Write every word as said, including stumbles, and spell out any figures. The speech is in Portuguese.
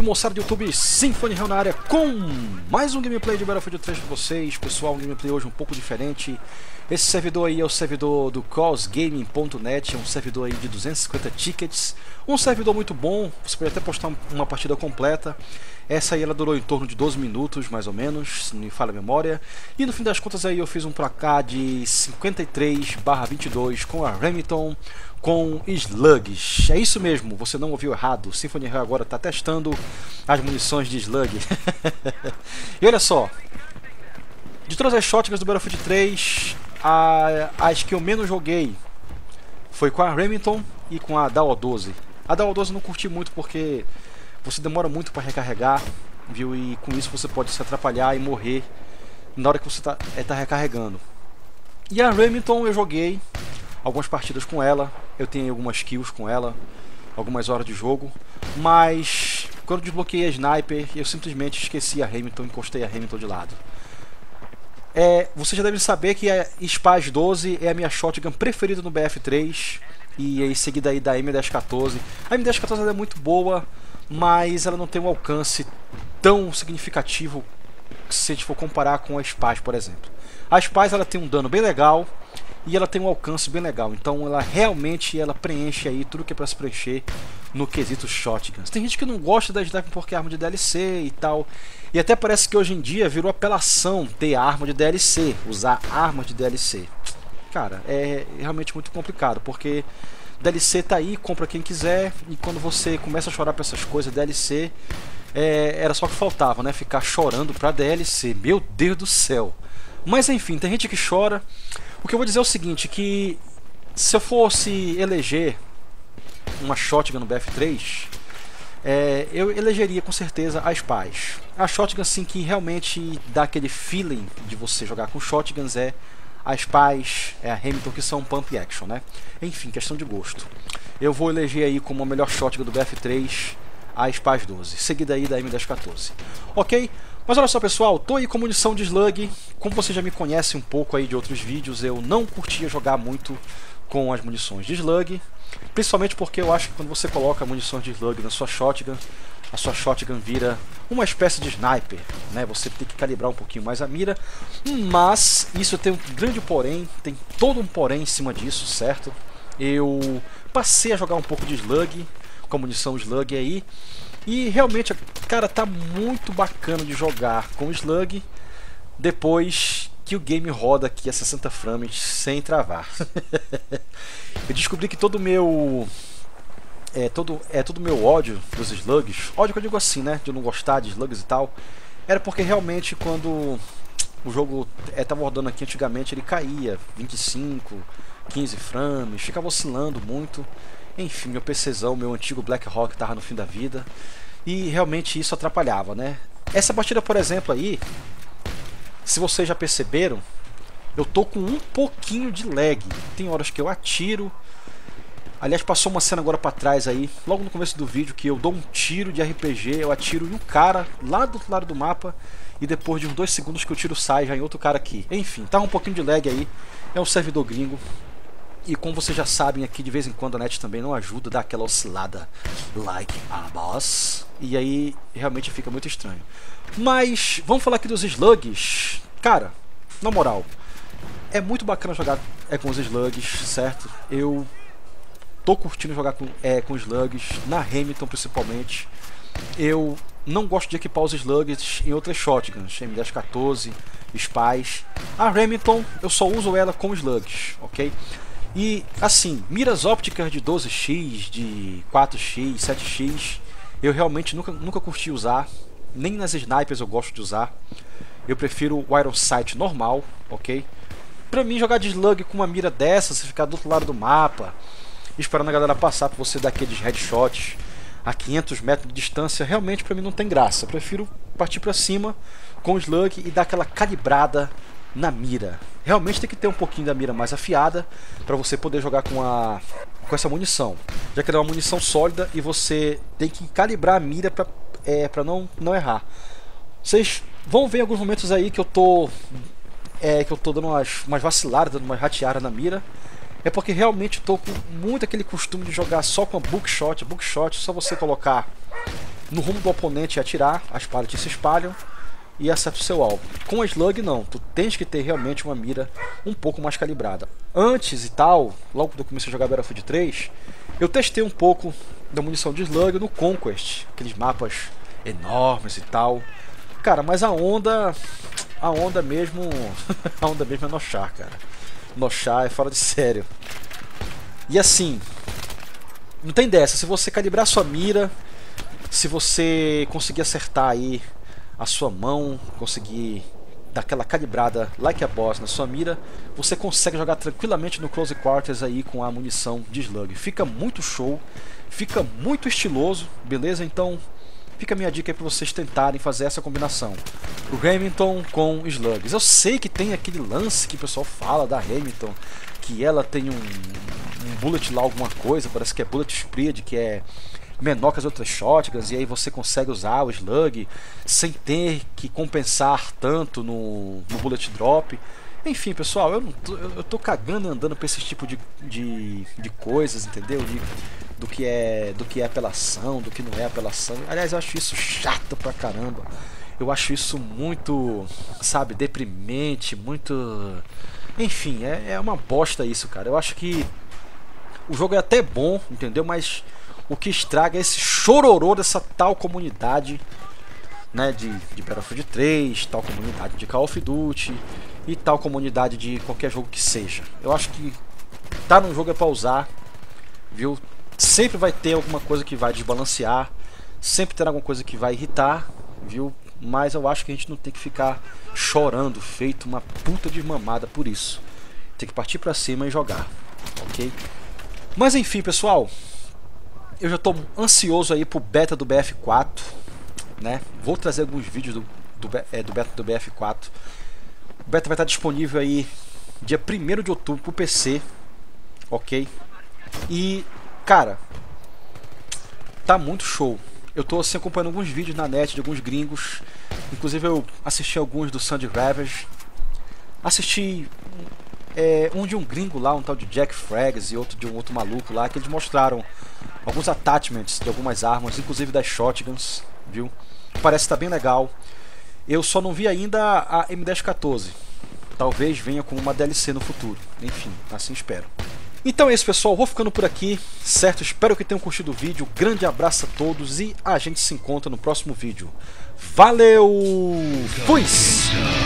moçada do YouTube, Symphony Hell na área com mais um gameplay de Battlefield três para vocês. Pessoal, um gameplay hoje um pouco diferente. Esse servidor aí é o servidor do crossgaming ponto net, é um servidor aí de duzentos e cinquenta tickets. Um servidor muito bom, você pode até postar uma partida completa. Essa aí ela durou em torno de doze minutos, mais ou menos, se não me falha a memória. E no fim das contas aí eu fiz um placar de cinquenta e três barra vinte e dois com a Remington com slugs. É isso mesmo, você não ouviu errado. O Symphony Hell agora está testando as munições de slug. E olha só, de todas as shotguns do Battlefield três, a, as que eu menos joguei foi com a Remington e com a D A O doze. A D A O doze eu não curti muito porque você demora muito para recarregar, viu? E com isso você pode se atrapalhar e morrer na hora que você está é, tá recarregando. E a Remington eu joguei algumas partidas com ela, eu tenho algumas kills com ela, algumas horas de jogo, mas quando eu desbloqueei a Sniper, eu simplesmente esqueci a Remington e encostei a Remington de lado. É, você já deve saber que a Spaz doze é a minha shotgun preferida no B F três, e em seguida aí da M dez quatorze. A M dez quatorze é muito boa, mas ela não tem um alcance tão significativo se a gente for comparar com a Spaz, por exemplo. A Spaz ela tem um dano bem legal e ela tem um alcance bem legal, então ela realmente ela preenche aí tudo que é para se preencher no quesito shotguns. Tem gente que não gosta da Sniper porque é arma de D L C e tal, e até parece que hoje em dia virou apelação ter arma de D L C, usar arma de D L C. Cara, é realmente muito complicado, porque D L C tá aí, compra quem quiser, e quando você começa a chorar pra essas coisas, D L C, é, era só o que faltava, né? Ficar chorando pra D L C, meu Deus do céu. Mas enfim, tem gente que chora. O que eu vou dizer é o seguinte, que se eu fosse eleger uma shotgun no B F três, é, eu elegeria com certeza a Spaz. A shotgun assim que realmente dá aquele feeling de você jogar com shotguns é a Spaz, é a Remington, que são pump action, né? Enfim, questão de gosto. Eu vou eleger aí como a melhor shotgun do B F três a Spaz doze, seguida aí da M dez quatorze. Ok? Mas olha só, pessoal, tô aí com munição de slug. Como você já me conhece um pouco aí de outros vídeos, eu não curtia jogar muito com as munições de slug, principalmente porque eu acho que quando você coloca munições de slug na sua shotgun, a sua shotgun vira uma espécie de sniper, né? Você tem que calibrar um pouquinho mais a mira, mas isso tem um grande porém, tem todo um porém em cima disso, certo? Eu passei a jogar um pouco de slug, com a munição slug aí, e realmente, cara, tá muito bacana de jogar com slug depois que o game roda aqui a sessenta frames sem travar. Eu descobri que todo o meu é todo é todo meu ódio dos slugs, ódio que eu digo assim, né, de não gostar de slugs e tal, era porque realmente quando o jogo é, tava rodando aqui antigamente, ele caía vinte e cinco, quinze frames, ficava oscilando muito. Enfim, meu PCzão, meu antigo Blackhawk tava no fim da vida e realmente isso atrapalhava, né? Essa partida, por exemplo, aí, se vocês já perceberam, eu tô com um pouquinho de lag. Tem horas que eu atiro. Aliás, passou uma cena agora pra trás aí, logo no começo do vídeo, que eu dou um tiro de R P G, eu atiro em um cara lá do outro lado do mapa, e depois de uns dois segundos que o tiro sai, já em outro cara aqui. Enfim, tá um pouquinho de lag aí, é um servidor gringo. E como vocês já sabem, aqui de vez em quando a net também não ajuda, dá aquela oscilada like a boss. E aí realmente fica muito estranho. Mas vamos falar aqui dos slugs. Cara, na moral, é muito bacana jogar é, com os slugs, certo? Eu tô curtindo jogar com, é, com slugs, na Remington principalmente. Eu não gosto de equipar os slugs em outras shotguns, M dez quatorze, Spaz. A Remington eu só uso ela com slugs, ok? E assim, miras ópticas de doze x, de quatro x, sete x, eu realmente nunca, nunca curti usar. Nem nas snipers eu gosto de usar. Eu prefiro o Iron Sight normal, ok? Pra mim jogar de slug com uma mira dessa, você ficar do outro lado do mapa, esperando a galera passar pra você dar aqueles headshots a quinhentos metros de distância, realmente pra mim não tem graça. Eu prefiro partir pra cima com o slug e dar aquela calibrada na mira. Realmente tem que ter um pouquinho da mira mais afiada para você poder jogar com, a, com essa munição, já que ela é uma munição sólida e você tem que calibrar a mira para é, para não, não errar. Vocês vão ver em alguns momentos aí que eu tô é, que eu tô dando umas, umas vaciladas, dando umas rateadas na mira. É porque realmente eu tô com muito aquele costume de jogar só com a bookshot. Bookshot, só você colocar no rumo do oponente e atirar, as pallets se espalham e acerta o seu alvo. Com a Slug não, tu tens que ter realmente uma mira um pouco mais calibrada. Antes e tal, logo quando eu comecei a jogar Battlefield três, eu testei um pouco da munição de Slug no Conquest, aqueles mapas enormes e tal. Cara, mas a onda, a onda mesmo, a onda mesmo é Noshar, cara. Noshar é fora de sério. E assim, não tem dessa, se você calibrar sua mira, se você conseguir acertar aí a sua mão, conseguir dar aquela calibrada like a boss na sua mira, você consegue jogar tranquilamente no Close Quarters aí com a munição de Slug. Fica muito show, fica muito estiloso, beleza? Então fica a minha dica aí para vocês tentarem fazer essa combinação. O Remington com Slugs. Eu sei que tem aquele lance que o pessoal fala da Remington, que ela tem um, um bullet lá, alguma coisa, parece que é bullet spread, que é menor que as outras shotguns, e aí você consegue usar o Slug sem ter que compensar tanto no, no bullet drop. Enfim, pessoal, eu, não tô, eu, eu tô cagando e andando pra esse tipo de, de, de coisas, entendeu? De, do, que é, do que é apelação, do que não é apelação. Aliás, eu acho isso chato pra caramba. Eu acho isso muito, sabe, deprimente, muito... Enfim, é, é uma bosta isso, cara. Eu acho que o jogo é até bom, entendeu? Mas o que estraga é esse chororô dessa tal comunidade, né, de, de Battlefield três, tal comunidade de Call of Duty e tal comunidade de qualquer jogo que seja. Eu acho que tá num jogo é pra usar, viu? Sempre vai ter alguma coisa que vai desbalancear, sempre terá alguma coisa que vai irritar, viu? Mas eu acho que a gente não tem que ficar chorando, feito uma puta de mamada por isso. Tem que partir pra cima e jogar, ok? Mas enfim, pessoal, eu já estou ansioso aí pro beta do B F quatro, né? Vou trazer alguns vídeos do, do, é, do beta do B F quatro. O beta vai estar disponível aí dia primeiro de outubro pro P C, ok? E, cara, tá muito show. Eu tô assim acompanhando alguns vídeos na net de alguns gringos. Inclusive eu assisti alguns do Sandy Ravage. Assisti é, um de um gringo lá, um tal de Jack Frags, e outro de um outro maluco lá, que eles mostraram alguns attachments de algumas armas, inclusive das shotguns, viu? Parece estar bem legal. Eu só não vi ainda a M dez quatorze. Talvez venha como uma D L C no futuro. Enfim, assim espero. Então é isso, pessoal. Vou ficando por aqui, certo? Espero que tenham curtido o vídeo. Grande abraço a todos e a gente se encontra no próximo vídeo. Valeu! Fui!